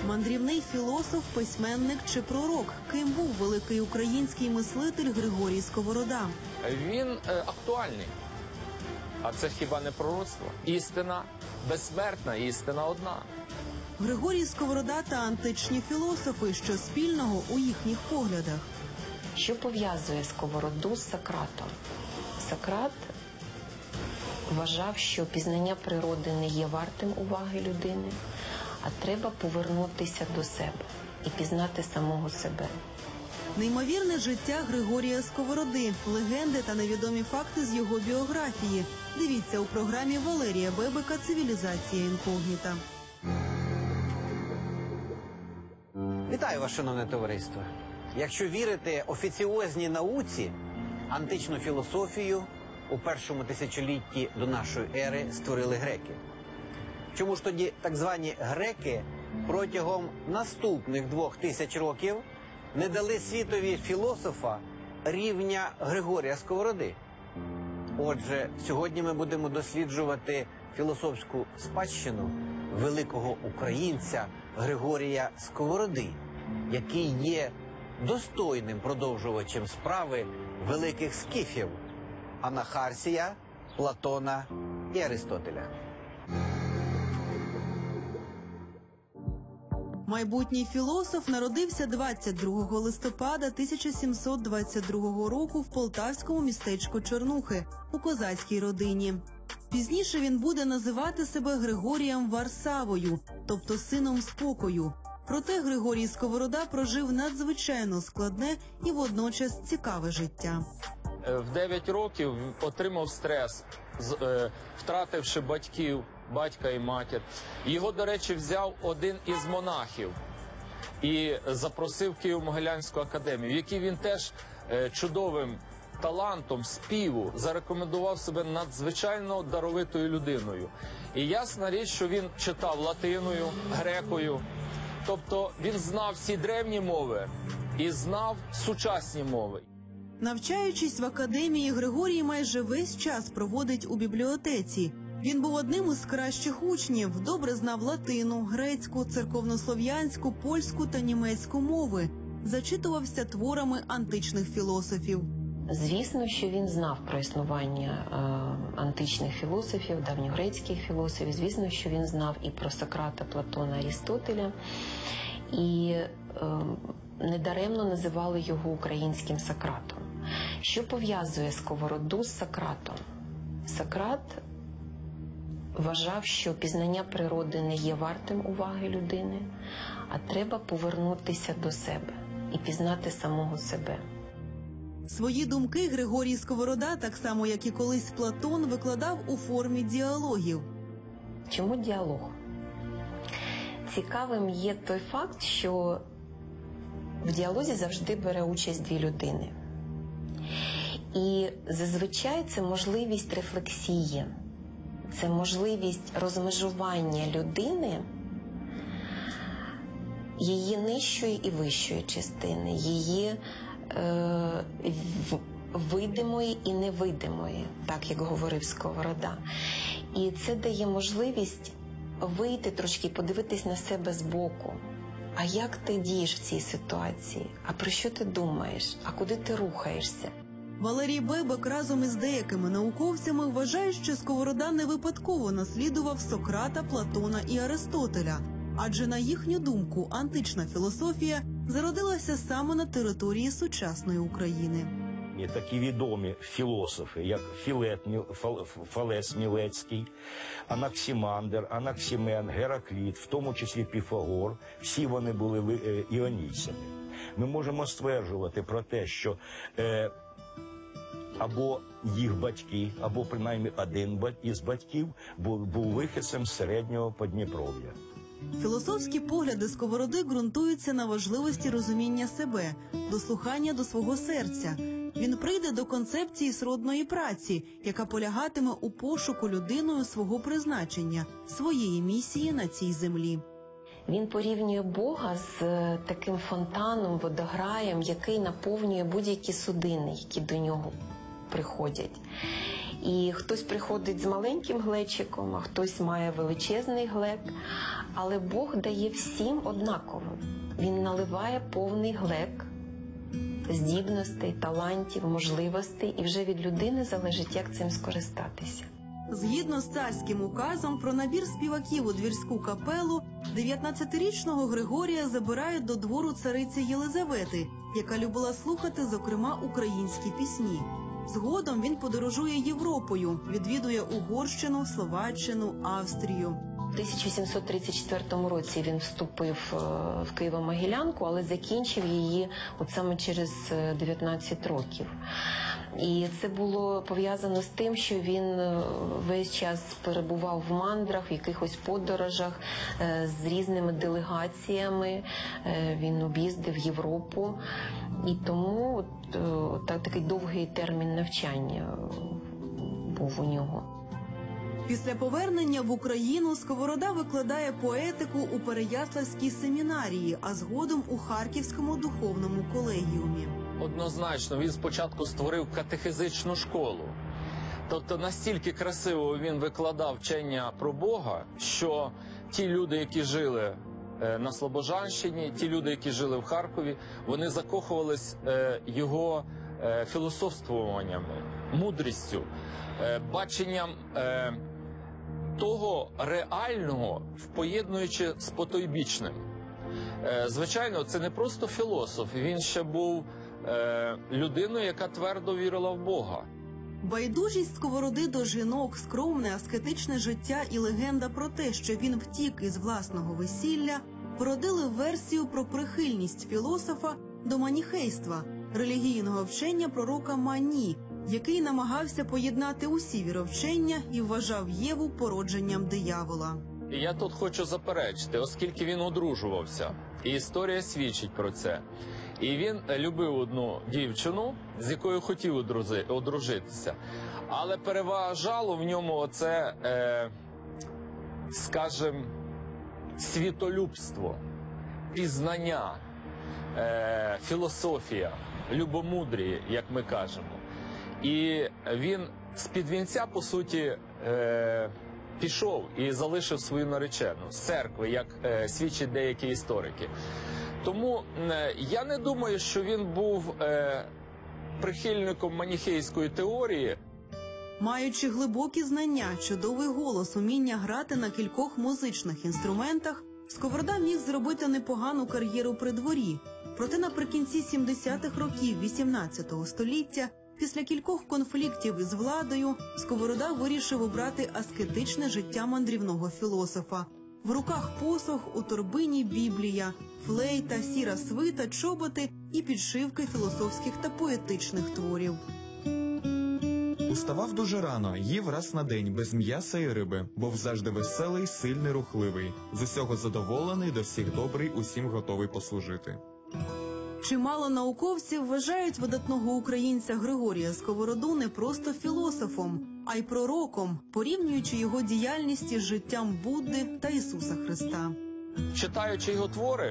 Мандрівний філософ, письменник чи пророк? Ким був великий український мислитель Григорій Сковорода? Він актуальний. А це хіба не пророцтво? Істина безсмертна, істина одна. Григорій Сковорода та античні філософи. Що спільного у їхніх поглядах? Що пов'язує Сковороду з Сократом? Сократ вважав, що пізнання природи не є вартим уваги людини, а треба повернутися до себе і пізнати самого себе. Неймовірне життя Григорія Сковороди, легенди та невідомі факти з його біографії. Дивіться у програмі Валерія Бебека «Цивілізація інкогніта». Вітаю вас, шановне товариство. Якщо вірити офіціозній науці, античну філософію у першому тисячолітті до нашої ери створили греки. Чому ж тоді так звані греки протягом наступних 2000 років не дали світові філософа рівня Григорія Сковороди? Отже, сьогодні ми будемо досліджувати філософську спадщину великого українця Григорія Сковороди, який є достойним продовжувачем справи великих скіфів Анахарсія, Платона і Аристотеля. Майбутній філософ народився 22 листопада 1722 року в полтавському містечку Чорнухи у козацькій родині. Пізніше він буде називати себе Григорієм Варсавою, тобто сином спокою. Проте Григорій Сковорода прожив надзвичайно складне і водночас цікаве життя. В 9 років отримав стрес, втративши батьків, батька і матір. Його, до речі, взяв один із монахів і запросив в Києво-Могилянську академію, в якій він теж чудовим талантом співу зарекомендував себе надзвичайно даровитою людиною. І ясна річ, що він читав латиною, грекою, тобто він знав всі древні мови і знав сучасні мови. Навчаючись в академії, Григорій майже весь час проводить у бібліотеці. Він був одним із кращих учнів, добре знав латину, грецьку, церковнослов'янську, польську та німецьку мови. Зачитувався творами античних філософів. Звісно, що він знав про існування античних філософів, давньогрецьких філософів. Звісно, що він знав і про Сократа, Платона, Аристотеля. І недаремно називали його українським Сократом. Що пов'язує Сковороду з Сократом? Сократ вважав, що пізнання природи не є вартим уваги людини, а треба повернутися до себе і пізнати самого себе. Свої думки Григорій Сковорода, так само як і колись Платон, викладав у формі діалогів. Чому діалог? Цікавим є той факт, що в діалозі завжди бере участь дві людини. І зазвичай це можливість рефлексії, це можливість розмежування людини, її нижчої і вищої частини, її видимої і невидимої, так як говорив Сковорода. І це дає можливість вийти трошки, подивитись на себе збоку. А як ти дієш в цій ситуації? А про що ти думаєш? А куди ти рухаєшся? Валерій Бебек разом із деякими науковцями вважає, що Сковорода не випадково наслідував Сократа, Платона і Аристотеля. Адже, на їхню думку, антична філософія зародилася саме на території сучасної України. Є такі відомі філософи, як Фалес Мілецький, Анаксімандр, Анаксімен, Геракліт, в тому числі Піфагор. Всі вони були іонійцями. Ми можемо стверджувати про те, що або їх батьки, або принаймні один із батьків був вихідцем з середнього Подніпров'я. Філософські погляди Сковороди ґрунтуються на важливості розуміння себе, дослухання до свого серця. Він прийде до концепції сродної праці, яка полягатиме у пошуку людиною свого призначення, своєї місії на цій землі. Він порівнює Бога з таким фонтаном, водограєм, який наповнює будь-які судини, які до нього приходять. І хтось приходить з маленьким глечиком, а хтось має величезний глек. Але Бог дає всім однаково. Він наливає повний глек здібностей, талантів, можливостей, і вже від людини залежить, як цим скористатися. Згідно з царським указом про набір співаків у двірську капелу, 19-річного Григорія забирають до двору цариці Єлизавети, яка любила слухати, зокрема, українські пісні. Згодом він подорожує Європою, відвідує Угорщину, Словаччину, Австрію. У 1734 році він вступив в Києво-Могилянку, але закінчив її от саме через 19 років. І це було пов'язано з тим, що він весь час перебував в мандрах, в якихось подорожах з різними делегаціями. Він об'їздив Європу. І тому такий довгий термін навчання був у нього. Після повернення в Україну Сковорода викладає поетику у Переяславській семінарії, а згодом у Харківському духовному колегіумі. Однозначно, він спочатку створив катехизичну школу. Тобто настільки красиво він викладав вчення про Бога, що ті люди, які жили на Слобожанщині, ті люди, які жили в Харкові, вони закохувались його філософствуваннями, мудрістю, баченням того реального, поєднуючи з потойбічним. Звичайно, це не просто філософ, він ще був людиною, яка твердо вірила в Бога. Байдужість Сковороди до жінок, скромне аскетичне життя і легенда про те, що він втік із власного весілля, породили версію про прихильність філософа до маніхейства, релігійного вчення пророка Мані, який намагався поєднати усі віровчення і вважав Єву породженням диявола. І я тут хочу заперечити, оскільки він одружувався, і історія свідчить про це. І він любив одну дівчину, з якою хотів одружитися. Але переважало в ньому оце, скажімо, світолюбство, пізнання, філософія, любомудріє, як ми кажемо. І він з-під вінця, по суті, пішов і залишив свою наречену з церкви, як свідчать деякі історики. Тому я не думаю, що він був прихильником маніхейської теорії. Маючи глибокі знання, чудовий голос, уміння грати на кількох музичних інструментах, Сковорода міг зробити непогану кар'єру при дворі. Проте наприкінці 70-х років XVIII століття, після кількох конфліктів із владою, Сковорода вирішив обрати аскетичне життя мандрівного філософа. В руках посох, у торбині Біблія, флейта, сіра свита, чоботи і підшивки філософських та поетичних творів. Уставав дуже рано, їв раз на день, без м'яса і риби. Був завжди веселий, сильний, рухливий. З усього задоволений, до всіх добрий, усім готовий послужити. Чимало науковців вважають видатного українця Григорія Сковороду не просто філософом, а й пророком, порівнюючи його діяльність із життям Будди та Ісуса Христа. Читаючи його твори,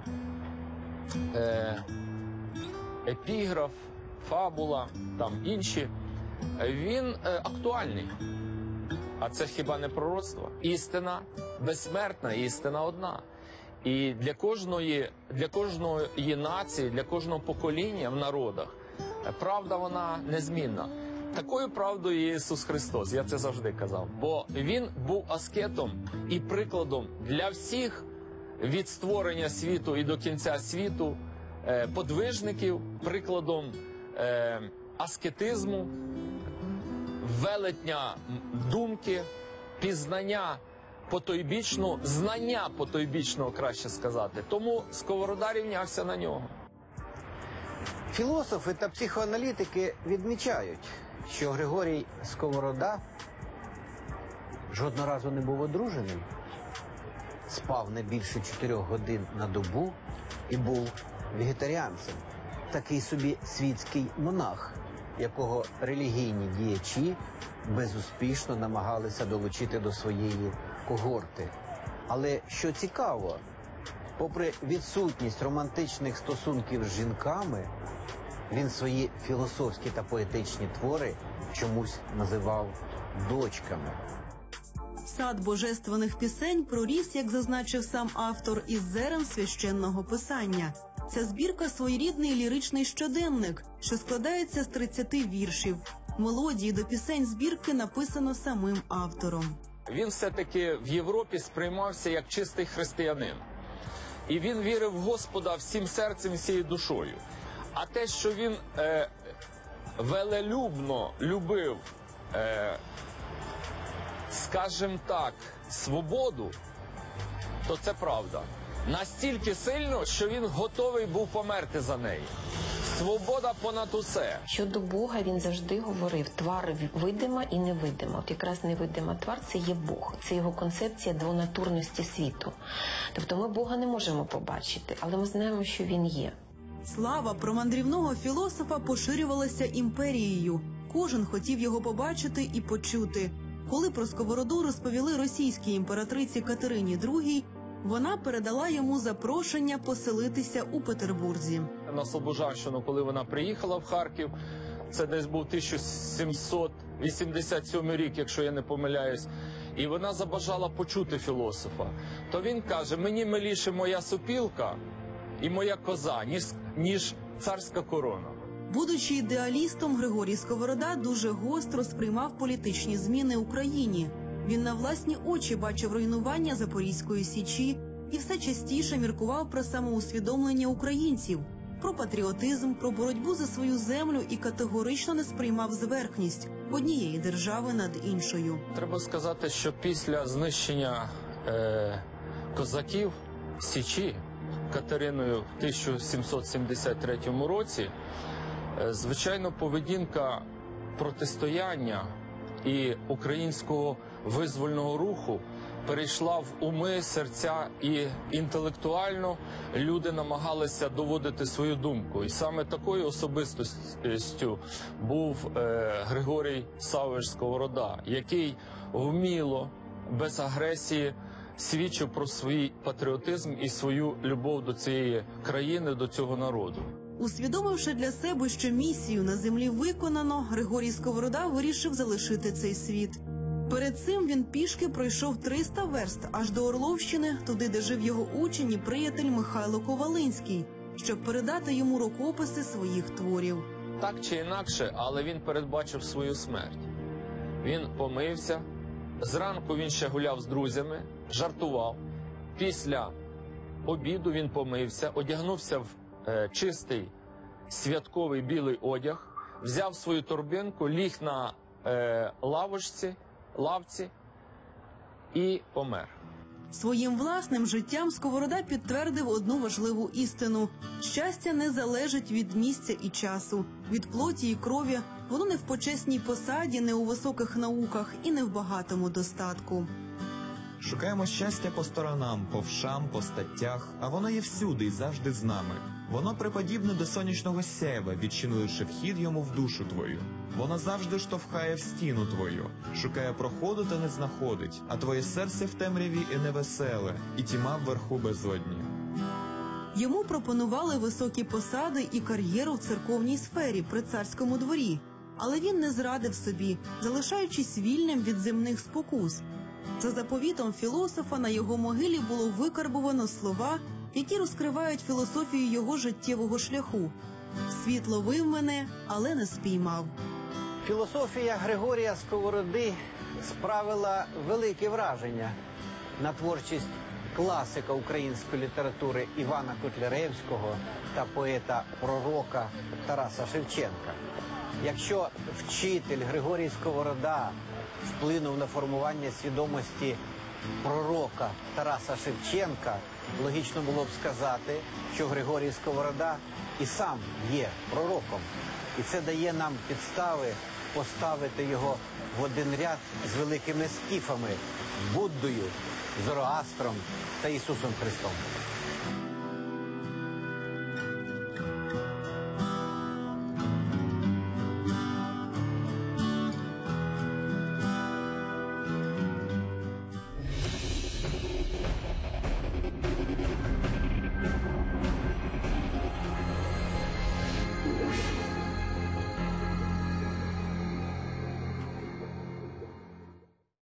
епіграф, фабула, там інші, він актуальний. А це хіба не пророцтво? Істина безсмертна, істина одна. І для кожної нації, для кожного покоління в народах правда, вона незмінна. Такою правдою є Ісус Христос, я це завжди казав. Бо Він був аскетом і прикладом для всіх від створення світу і до кінця світу, подвижників, прикладом аскетизму, велетня думки, пізнання потойбічного, знання потойбічного, краще сказати. Тому Сковорода рівнявся на нього. Філософи та психоаналітики відмічають, що Григорій Сковорода жодного разу не був одруженим, спав не більше 4 годин на добу і був вегетаріанцем. Такий собі світський монах, якого релігійні діячі безуспішно намагалися долучити до своєї когорти. Але, що цікаво, попри відсутність романтичних стосунків з жінками, він свої філософські та поетичні твори чомусь називав дочками. Сад божественних пісень проріс, як зазначив сам автор, із зерен священного писання. Ця збірка – своєрідний ліричний щоденник, що складається з 30 віршів. Мелодії до пісень збірки написано самим автором. Він все-таки в Європі сприймався як чистий християнин. І він вірив в Господа всім серцем, всією душою. А те, що він велелюбно любив, скажімо так, свободу, то це правда. Настільки сильно, що він готовий був померти за неї. Свобода понад усе. Щодо Бога він завжди говорив: твар видима і невидима. От якраз невидима твар – це є Бог. Це його концепція двонатурності світу. Тобто ми Бога не можемо побачити, але ми знаємо, що він є. Слава про мандрівного філософа поширювалася імперією. Кожен хотів його побачити і почути. Коли про Сковороду розповіли російській імператриці Катерині II, вона передала йому запрошення поселитися у Петербурзі. На Слобожанщину, коли вона приїхала в Харків, це десь був 1787 рік, якщо я не помиляюсь, і вона забажала почути філософа. То він каже: мені миліше моя сопілка і моя коза, ніж царська корона. Будучи ідеалістом, Григорій Сковорода дуже гостро сприймав політичні зміни в Україні. Він на власні очі бачив руйнування Запорізької Січі і все частіше міркував про самоусвідомлення українців, про патріотизм, про боротьбу за свою землю і категорично не сприймав зверхність однієї держави над іншою. Треба сказати, що після знищення козаків Січі Катериною в 1773 році, звичайно, поведінка протистояння і українського визвольного руху перейшла в уми, серця, і інтелектуально люди намагалися доводити свою думку. І саме такою особистістю був Григорій Саввич Сковорода, який вміло, без агресії свідчив про свій патріотизм і свою любов до цієї країни, до цього народу. Усвідомивши для себе, що місію на землі виконано, Григорій Сковорода вирішив залишити цей світ. Перед цим він пішки пройшов 300 верст аж до Орловщини, туди, де жив його учень і приятель Михайло Ковалинський, щоб передати йому рукописи своїх творів. Так чи інакше, але він передбачив свою смерть. Він помився, зранку він ще гуляв з друзями, жартував. Після обіду він помився, одягнувся в чистий святковий білий одяг, взяв свою торбинку, ліг на лавці і помер. Своїм власним життям Сковорода підтвердив одну важливу істину. Щастя не залежить від місця і часу, від плоті і крові. Воно не в почесній посаді, не у високих науках і не в багатому достатку. Шукаємо щастя по сторонам, по вшам, по статтях, а воно є всюди і завжди з нами. Воно приподібне до сонячного сяєва, відчинивши вхід йому в душу твою. Воно завжди штовхає в стіну твою, шукає проходу та не знаходить, а твоє серце в темряві і невеселе, і тьма вверху безодні. Йому пропонували високі посади і кар'єру в церковній сфері при царському дворі, але він не зрадив собі, залишаючись вільним від земних спокус. За заповітом філософа на його могилі було викарбувано слова, які розкривають філософію його життєвого шляху. «Світ ловив мене, але не спіймав». Філософія Григорія Сковороди справила велике враження на творчість класика української літератури Івана Котляревського та поета-пророка Тараса Шевченка. Якщо вчитель Григорій Сковорода вплинув на формування свідомості пророка Тараса Шевченка, логічно було б сказати, що Григорій Сковорода і сам є пророком. І це дає нам підстави поставити його в один ряд з великими скіфами – Буддою, Зороастром та Ісусом Христом.